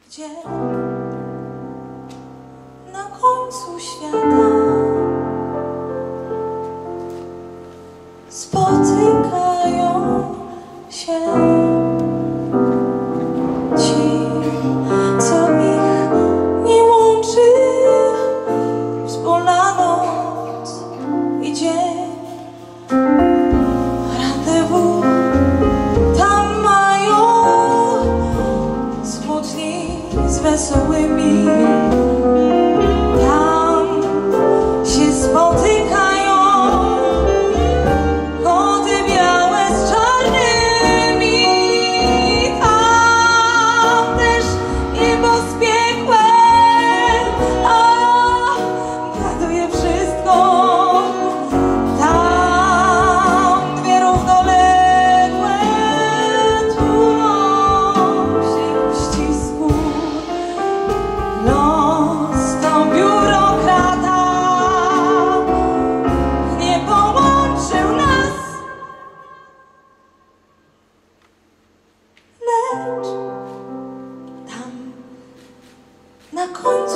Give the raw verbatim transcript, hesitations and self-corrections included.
gdzie na końcu świata spotykają się ci, co ich nie łączy, wspólna noc i dzień. Randewu tam mają smutni z wesołymi. Tam się spotykają koty białe z czarnymi. Tam też niebo z piekłem, a gaduje wszystko. Tam dwie równoległe tulą się w ścisku. Los to biurokrata, nie połączył nas, lecz tam na końcu